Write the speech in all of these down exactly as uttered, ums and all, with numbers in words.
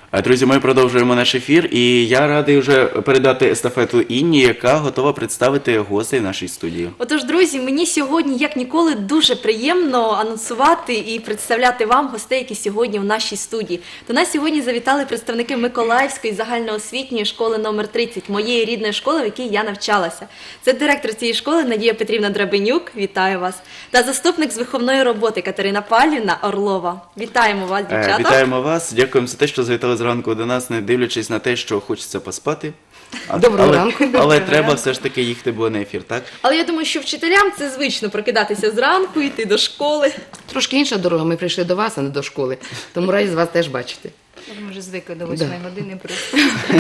Друзі, ми продовжуємо наш ефір, і я радий вже передати естафету Інні, яка готова представити гостей в нашій студії. Отож, друзі, мені сьогодні, як ніколи, дуже приємно анонсувати і представляти вам гостей, які сьогодні в нашій студії. До нас сьогодні завітали представники Миколаївської загальноосвітньої школи номер тридцять, моєї рідної школи, в якій я навчалася. Це директор цієї школи Надія Петрівна Драбенюк, вітаю вас, та заступник з виховної роботи Катерина Павлівна Орлова. Вітаємо вас, дівчата. Вітаємо вас, дякуємо за те, що завітали зранку до нас, не дивлячись на те, що хочеться поспати. Доброго але, ранку. Але Доброго треба ранку. все ж таки їхати було на ефір, так? Але я думаю, що вчителям це звично прокидатися зранку, йти до школи. Трошки інша дорога, ми прийшли до вас, а не до школи. Тому раді з вас теж бачити. Ми вже звикли до восьмої години просто.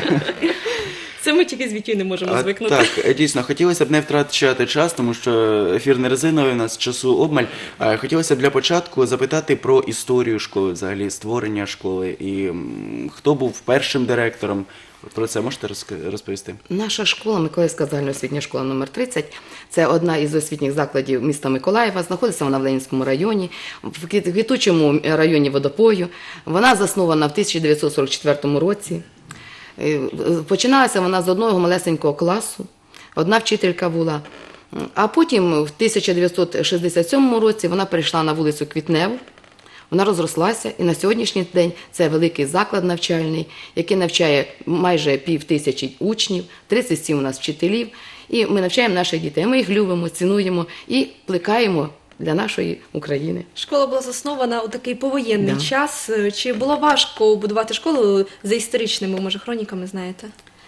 Це ми тільки з Вітю не можемо А, звикнути. Так, дійсно, хотілося б не втрачати час, тому що ефір не резиновий, у нас часу обмаль. А, Хотілося б для початку запитати про історію школи, взагалі створення школи. І м, хто був першим директором? Про це можете розк- розповісти? Наша школа, Миколаївська загальноосвітня школа номер тридцять, це одна із освітніх закладів міста Миколаєва. Знаходиться вона в Ленінському районі, в квіт- квітучому районі Водопою. Вона заснована в тисяча дев'ятсот сорок четвертому році. Е, Починалася вона з одного малесенького класу, одна вчителька була. А потім в тисяча дев'ятсот шістдесят сьомому році вона перейшла на вулицю Квітневу. Вона розрослася, і на сьогоднішній день це великий заклад навчальний, який навчає майже пів тисячі учнів, тридцять сім у нас вчителів. І ми навчаємо наших дітей. Ми їх любимо, цінуємо і плекаємо для нашої України. Школа була заснована у такий повоєнний Да. час. Чи було важко будувати школу за історичними, може, хроніками, знаєте?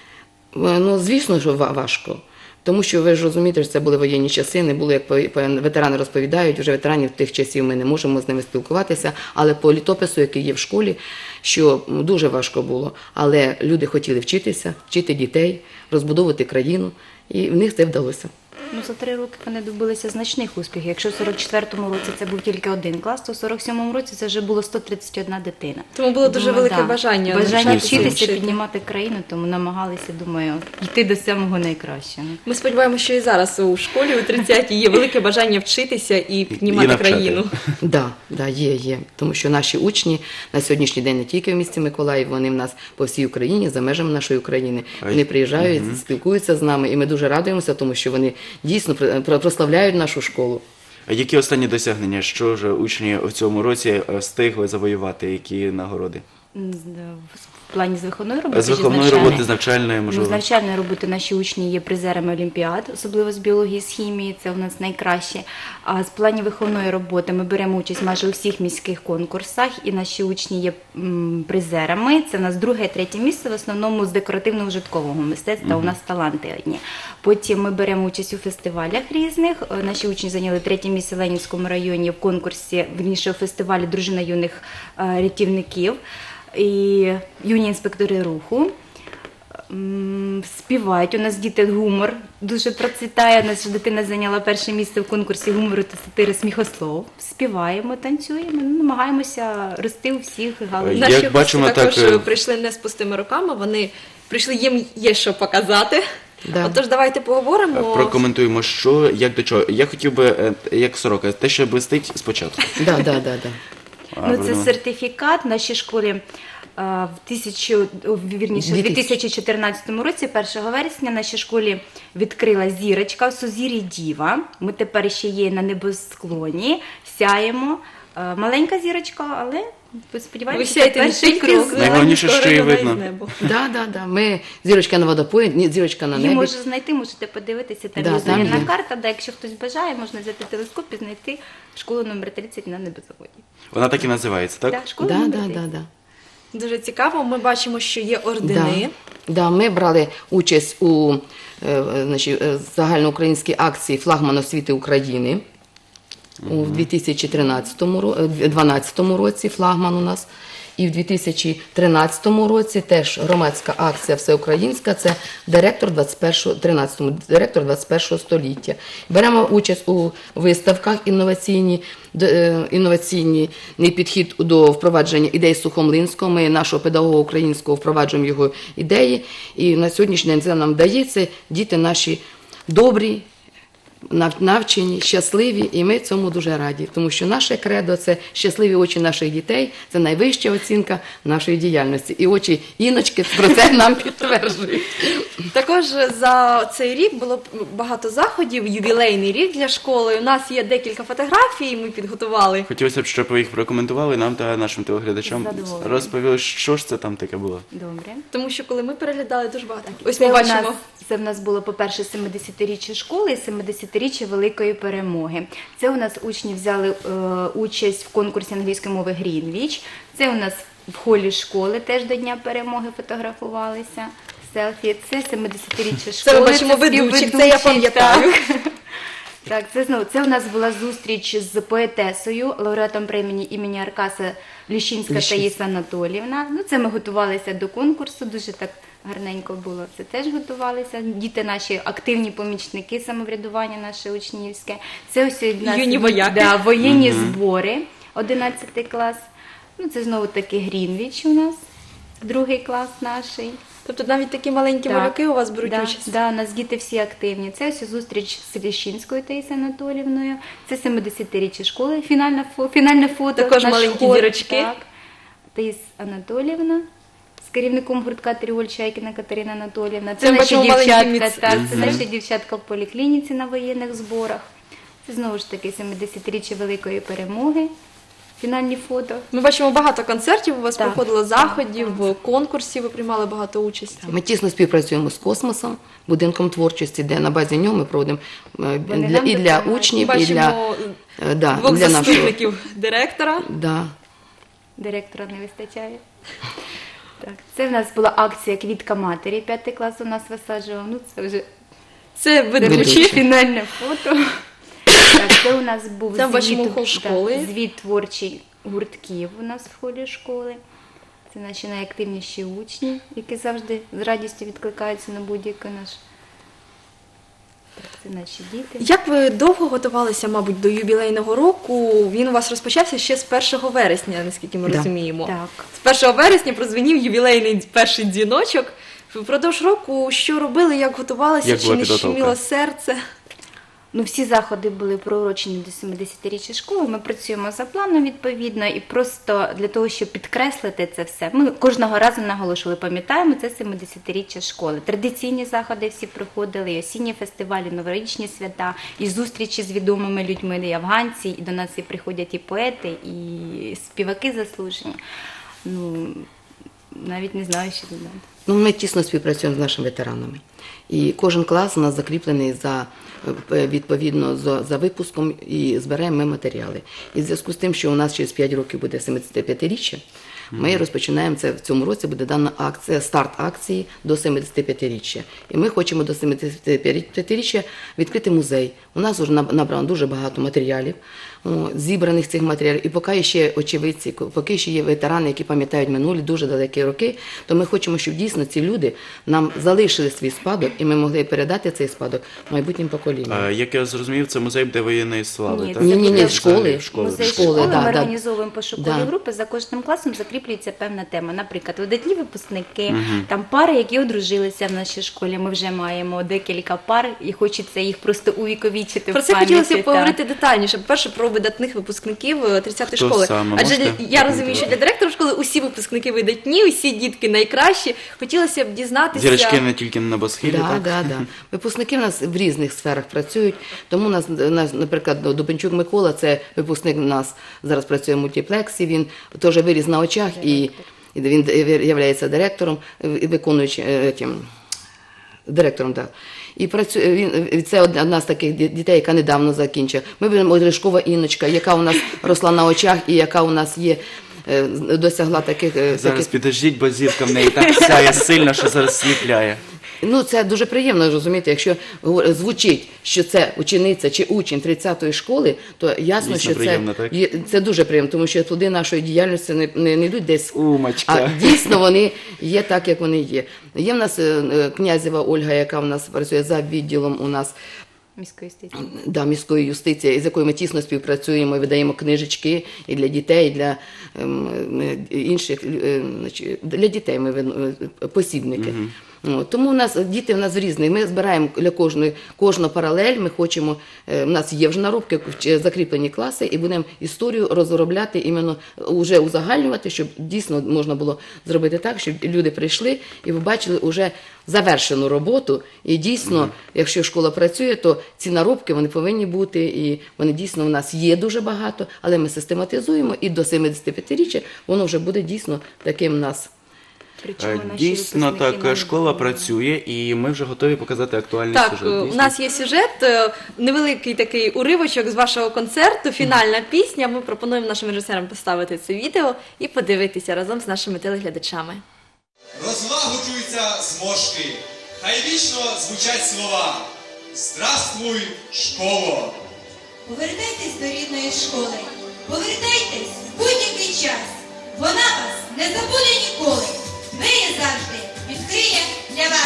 Ну, звісно, що ва- важко. Тому що ви ж розумієте, що це були воєнні часи, не було, як по- по- ветерани розповідають, вже ветеранів тих часів ми не можемо з ними спілкуватися, але по літопису, який є в школі, що дуже важко було. Але люди хотіли вчитися, вчити дітей, розбудовувати країну, і в них це вдалося. Ну, за три роки вони добилися значних успіхів. Якщо в сорок четвертому році це був тільки один клас, то в сорок сьомому році це вже було сто тридцять одна дитина. Тому було дуже Думаю, велике да. бажання Бажання навчатися і вчитися, вчити. піднімати країну, тому намагалися, думаю, йти до самого найкращого. Ми сподіваємося, що і зараз у школі у тридцятій є велике бажання вчитися і піднімати навчати. країну. Да, да, є, є. Тому що наші учні на сьогоднішній день не тільки в місті Миколаїв, вони в нас по всій Україні, за межами нашої України. Вони приїжджають, спілкуються з нами, і ми дуже радуємося, тому що вони дійсно про- прославляють нашу школу. А які останні досягнення? Що ж учні в цьому році е, встигли завоювати? Які нагороди? З- В плані з виховної роботи? З чи виховної навчальної? роботи, з навчальної, Ну, можливо? з навчальної роботи наші учні є призерами олімпіад, особливо з біології, з хімії, це у нас найкраще. А з плані виховної роботи ми беремо участь майже у всіх міських конкурсах, і наші учні є м, призерами. Це у нас друге і третє місце, в основному з декоративно-ужиткового мистецтва, у нас таланти одні. Потім ми беремо участь у фестивалях різних. Е, Наші учні зайняли третє місце в Ленінському районі в конкурсі, вірніше, у фестивалі «Дружина юних е, рятівників» і юні інспектори руху. М, Співають. У нас діти гумор дуже процвітає. У нас ж дитина зайняла перше місце в конкурсі гумору та сатири «Сміхослов». Співаємо, танцюємо, ну, намагаємося рости у всіх галузях. Як Наші бачимо, гості також так, е, прийшли не з пустими руками, вони прийшли, їм є що показати. Да. Отож, давайте поговоримо. Прокоментуємо, що, як до чого. Я хотів би, е, як сорока, те, що блистить спочатку. Да, да, да, да. А, Ну, це будемо- сертифікат в нашій школі. а, В тисячу, о, вірніше, в Дві дві тисячі. тисячі чотирнадцятому році, першого вересня, в нашій школі відкрила зірочка в сузір'ї Діва. Ми тепер ще є на небосклоні, сяємо. А, Маленька зірочка, але ви Ви сподіваєтеся, сяєте це не перший тільки крок. з Найголовніше, Ленінського що її району, видно. і з неба. Да, да, да. Ми зірочка на водопої, ні, зірочка на Її небі. можна знайти, можете подивитися, там Да, є там зоряна є. карта, да, якщо хтось бажає, можна взяти телескоп і знайти школу номер тридцять на небеззаводі. Вона так і називається, так? Да, школа Да, номер да, да, тридцять. да. Дуже цікаво. Ми бачимо, що є ордени. Да, да, ми брали участь у е, значить, е, загальноукраїнській акції «Флагман освіти України» у дві тисячі тринадцятому ро- е, дванадцятому році флагман у нас. І в дві тисячі тринадцятому році теж громадська акція всеукраїнська, це директор двадцять першого, тринадцятому, директор двадцять першого століття. Беремо участь у виставках інноваційні, д- е, інноваційний підхід до впровадження ідей Сухомлинського. Ми нашого педагога українського впроваджуємо його ідеї. І на сьогоднішній день це нам вдається. Діти наші добрі, нав- навчені, щасливі, і ми цьому дуже раді, тому що наше кредо – це щасливі очі наших дітей, це найвища оцінка нашої діяльності. І очі Іночки про це нам підтверджують. Також за цей рік було багато заходів, ювілейний рік для школи. У нас є декілька фотографій, ми підготували. Хотілося б, щоб ви їх прокоментували нам та нашим телеглядачам. З задоволенням. Розповіли, що ж це там таке було. Добре. Тому що коли ми переглядали, дуже багато. Ось Це ми у бачимо. нас, це в нас було, по-перше, семидесятиріччя школи і семидесятиріччя Великої Перемоги. Це у нас учні взяли е, участь в конкурсі англійської мови Грінвіч. Це у нас в холі школи теж до Дня Перемоги фотографувалися. Селфі. Це семидесятиріччя школи. Це ми бачимо ведучих, це я пам'ятаю. Так. Так, це знову це у нас була зустріч з поетесою, лауреатом премії імені Аркаса Ліщинська Ліщинська. Таїса Анатоліївна. Ну, це ми готувалися до конкурсу, дуже так гарненько було. Це теж готувалися. Діти наші активні помічники самоврядування наше учнівське. Це ось у нас Юні вояки. Да, воєнні збори, одинадцятий клас. Ну, це знову таки Грінвіч у нас, другий клас наший. Тобто навіть такі маленькі Так. малюки у вас беруть да, участь. Да, у нас діти всі активні. Це ось зустріч з Ліщинською Таїсою Анатоліївною. Це семидесятиріччя школи, фінальне, фо, фінальне фото. Також наш маленькі хор, зірочки. Так. Таїс Анатоліївна з керівником гуртка Тріоль Чайкіна Катерина Анатоліївна. Це, Це ми наші бачимо маленькі дівчатка, міц- так, це Мгм. наші дівчатка в поліклініці на воєнних зборах. Це знову ж таки семидесятиріччя Великої Перемоги. Фінальні фото. Ми бачимо багато концертів, у вас Так. проходило заходів, в конкурсі ви приймали багато участі. Ми тісно співпрацюємо з космосом, будинком творчості, де на базі нього ми проводимо е, Вони для, нам і для допомагають. учнів, і для, Бачимо е, да, двох для нашого. заступників директора. Да. Директора не вистачає. Так, це в нас була акція Квітка матері. П'ятий клас у нас висаджував. Ну, це вже Це ведучі. Ведучі. фінальне фото. Так, це у нас був Там бачимо звіт, хол так, школи. звіт творчий гуртків у нас в холі школи. Це наші найактивніші учні, які завжди з радістю відкликаються на будь-який наш. Так, це наші діти. Як ви довго готувалися, мабуть, до ювілейного року? Він у вас розпочався ще з першого вересня, наскільки ми Да. розуміємо. Так. З першого вересня прозвенів ювілейний перший дзвіночок. Впродовж року що робили, як готувалися, Як чи була не підготовка? щеміло серце? Ну, всі заходи були приурочені до семидесятиріччя школи. Ми працюємо за планом відповідно, і просто для того, щоб підкреслити це все, ми кожного разу наголошували, пам'ятаємо, це семидесятиріччя школи. Традиційні заходи всі проходили, і осінні фестивалі, новорічні свята, і зустрічі з відомими людьми, і афганці, і до нас і приходять і поети, і співаки заслужені. Ну, навіть не знаю, що додати. Ну, ми тісно співпрацюємо з нашими ветеранами. І кожен клас у нас закріплений за, е, відповідно за, за випуском і збираємо ми матеріали. І в зв'язку з тим, що у нас через п'ять років буде семидесятип'ятиріччя, ми розпочинаємо це в цьому році, буде дана акція, старт акції до семидесятип'ятиріччя. І ми хочемо до семидесятип'ятиріччя відкрити музей. У нас вже набрано дуже багато матеріалів, о, зібраних цих матеріалів. І поки ще очевидці, поки ще є ветерани, які пам'ятають минулі дуже далекі роки, то ми хочемо, щоб дійсно ці люди нам залишили свій спадок, і ми могли передати цей спадок майбутнім поколінням. А, як я зрозумів, це музей буде воєнної слави, Ні, так? Ні, ні, ні, буде школи. Школи. Музей Школи, школи, да, ми да. організовуємо пошукові Да. групи, за кожним класом закріплюється певна тема. Наприклад, видатні випускники, там пари, які одружилися в нашій школі. Ми вже маємо декілька пар і хочеться їх просто увіковічити Про в це пам'яті. хотілося б так. поговорити детальніше. По-перше, про видатних випускників е, тридцятої Хто школи. саме? Адже Можете я розумію, що для директора школи усі випускники видатні, усі дітки найкращі. Хотілося б дізнатися. Зірочки не тільки на небосхилі, Да, так? да, да. Випускники в нас в різних сферах працюють. Тому у нас, у нас, наприклад, Дубенчук Микола, це випускник у нас зараз працює в мультиплексі. Він теж виріс на очах і, і він є директором, і виконуючи е, тим, директором, так. І працює він. Це одна з таких дітей, яка недавно закінчила. Ми будемо Рижкова Інночка, яка у нас росла на очах і яка у нас є. е, Досягла таких е, Зараз таких підождіть, бо зірка в неї так сяє сильно, що зараз сліпляє. Ну, це дуже приємно розуміти, якщо говор- звучить, що це учениця чи учень тридцятої школи, то ясно, Дійсно що приємно, це, так? є- це дуже приємно, тому що туди нашої діяльності не, не, не йдуть десь, Умочка. а дійсно вони є так, як вони є. Є в нас е, е, Князєва Ольга, яка в нас працює за відділом у нас Міської юстиції. да, міської юстиції, з якою ми тісно співпрацюємо, і видаємо книжечки і для дітей, і для ем, е, інших, е, значить, для дітей ми вин- е, посібники. Ну, тому у нас діти в нас різні. Ми збираємо для кожної кожну паралель. Ми хочемо, е, у нас є вже наробки, чи закріплені класи, і будемо історію розробляти іменно уже узагальнювати, щоб дійсно можна було зробити так, щоб люди прийшли і ви бачили вже завершену роботу. І дійсно, якщо школа працює, то ці наробки вони повинні бути, і вони дійсно в нас є дуже багато, але ми систематизуємо, і до семидесятип'ятиріччя воно вже буде дійсно таким в нас. Причому Е, наші Дійсно, випускники так, нам школа допомагають. працює, і ми вже готові показати актуальний Так, сюжет. е, у Дійсно. нас є сюжет, е, невеликий такий уривочок з вашого концерту, фінальна пісня. Ми пропонуємо нашим режисерам поставити це відео і подивитися разом з нашими телеглядачами. Розлагоджуються зморшки, хай вічно звучать слова. Здравствуй, школо! Повертайтесь до рідної школи, повертайтесь в будь-який час. Вона вас не забуде ніколи. Двері завжди відкриє для вас.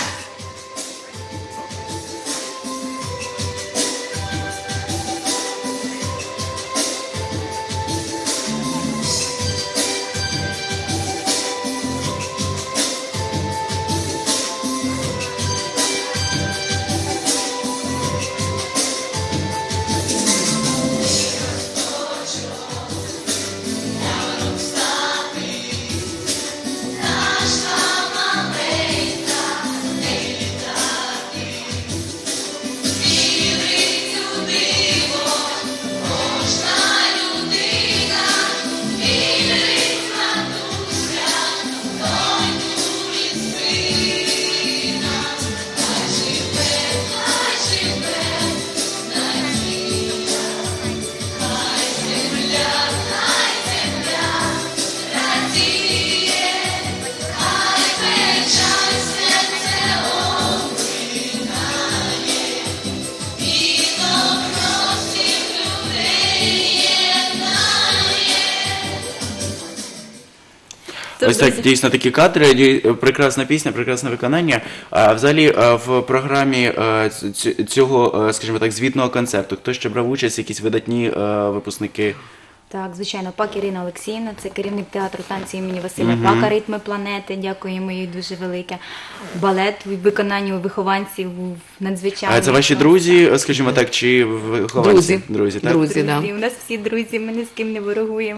Ось так, дійсно, такі кадри, дій- прекрасна пісня, прекрасне виконання. А взагалі а, в програмі а, ць- цього, а, скажімо так, звітного концерту, хто ще брав участь, якісь видатні а, випускники? Так, звичайно, Пак Ірина Олексіївна, це керівник театру танців імені Василя Пака «Ритми планети», дякуємо їй дуже велике. Балет у виконанні у вихованців був надзвичайно. А це ваші друзі, скажімо так, чи вихованці? Друзі. Друзі, так? Друзі. да. У нас всі друзі, ми ні з ким не ворогуємо.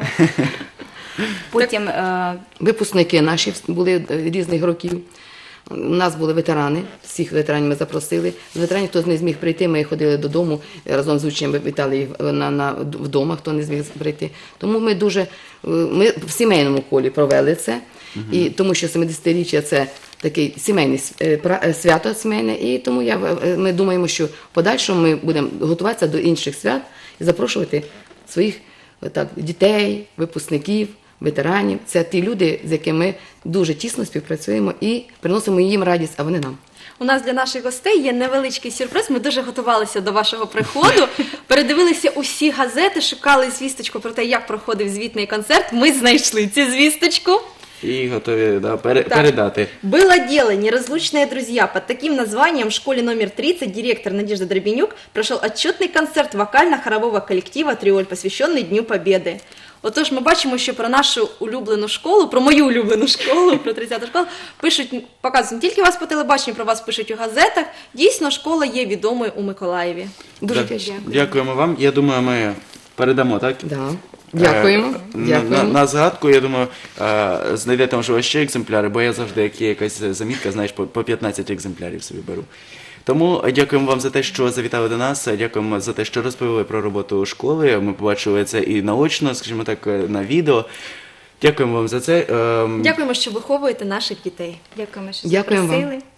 Потім е, Випускники наші були е, різних років. У нас були ветерани, всіх ветеранів ми запросили. З ветеранів, хто не зміг прийти, ми ходили додому, е, разом з учнями вітали їх на, на, вдома, хто не зміг прийти. Тому ми дуже, е, ми в сімейному колі провели це, і, тому що семидесятиріччя – це такий сімейний с- е, пра- е, свято сімейне, і тому я, е, ми думаємо, що в подальшому ми будемо готуватися до інших свят і запрошувати своїх е, так, дітей, випускників, ветеранів. Це ті люди, з якими ми дуже тісно співпрацюємо і приносимо їм радість, а вони нам. У нас для наших гостей є невеличкий сюрприз. Ми дуже готувалися до вашого приходу, передивилися усі газети, шукали звісточку про те, як проходив звітний концерт. Ми знайшли цю звісточку. І готові да, пере- Так. передати. Было дело, неразлучные друзья. Под таким названием в школе номер тридцать директор Надежда Дробенюк прошел отчетный концерт вокально-хорового коллектива «Триоль», посвященный Дню Победы. Отож, ми бачимо, що про нашу улюблену школу, про мою улюблену школу, про тридцяту школу, пишуть, показують не тільки вас по телебаченню, про вас пишуть у газетах. Дійсно, школа є відомою у Миколаєві. Дуже Так, вдячні. Дякуємо вам. Я думаю, ми передамо, так? Да. Дякуємо. Е, на- Дякуємо. На, на згадку, я думаю, е, знайдете, можливо, ще екземпляри, бо я завжди, як є якась замітка, знаєш, по, по п'ятнадцять екземплярів собі беру. Тому е, дякуємо вам за те, що завітали до нас, е, дякуємо за те, що розповіли про роботу школи. Ми побачили це і наочно, скажімо так, е, на відео. Дякуємо вам за це. Ем, Дякуємо, що виховуєте наших дітей. дякуємо, що Дякуємо вам. запросили.